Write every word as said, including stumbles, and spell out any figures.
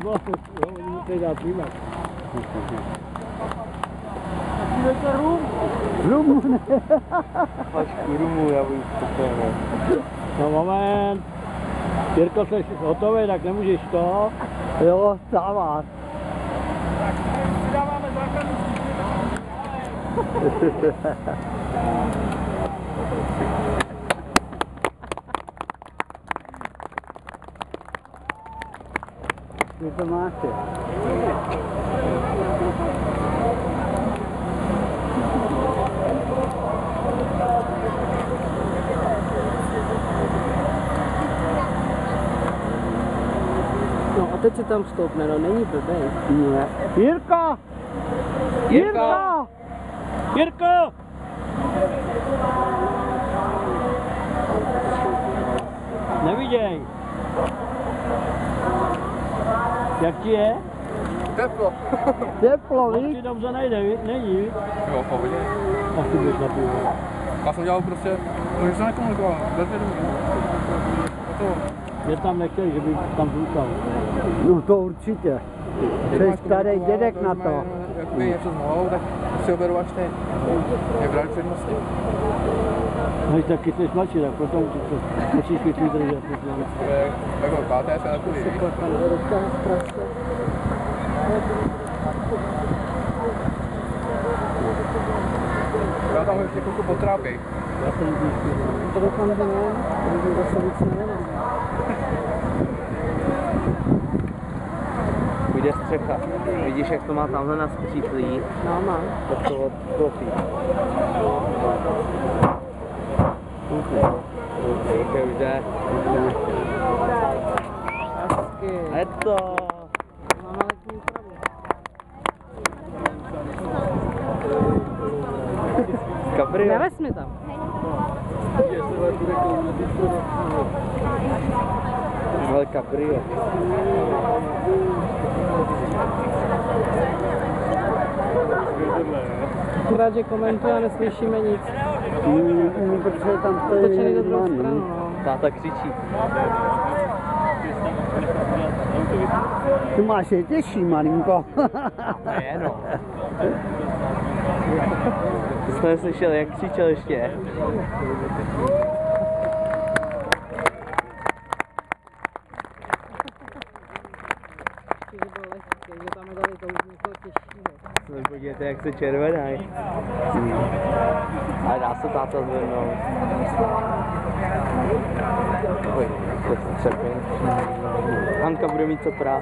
oni musí dát přímat. Jdete rum? Rumu ne. Až k rumu, já bych spokojený. No moment. Jirko, jsi hotový, tak nemůžeš to. Jo, stáváš. Tak si dáváme záchranu. Kde to máte? No a teď se tam stoupne, no není blbej. Ne. Jirko! Jirko! Jirko! Neviděj. Jak ti je? Teplo. Teplo, Moc víš? ti dobře nejde, vi- není, vi? Jo, v pohodě. Asi bys na pivo. Já jsem dělal prostě, to jsem nekomunikoval, bez vědomí. Mě tam nechtěli, že by tam zůstal. No to určitě. Jsi starý dědek na to. Jakoby něco s nohou, tak si ho beru až teď. Mě brali přednosti. No i taky jsi mladší, tak potom ti to musíš víc vydržet. Jako páté se takový, víš? Já tam ještě chvilku potrápěj. Já jsem blízký. To doufám, že ne, protože zase víc nevím. Půjde střecha. Vidíš, jak to má tamhle na skříplí? No, má. Tak to odklopí. Už už jde. Hezky. A je to. Máme letní úpravu. Cabrio. Nevez mi tam. Ale cabrio. Akorát, že komentuje a neslyšíme nic. Mm, mm, protože tam stojí Otočený do druhou man, stranu, no. no. Táta křičí. Ty máš je těžší, malinko. Ne, no. Jsme neslyšeli, jak křičel ještě. Že byl lehký, že tam dali to už někoho těžšího. Podívejte, jak se červenají. Hmm. Ale dá se táta zvednout. Oj, to se třepím. Hanka bude mít co prát.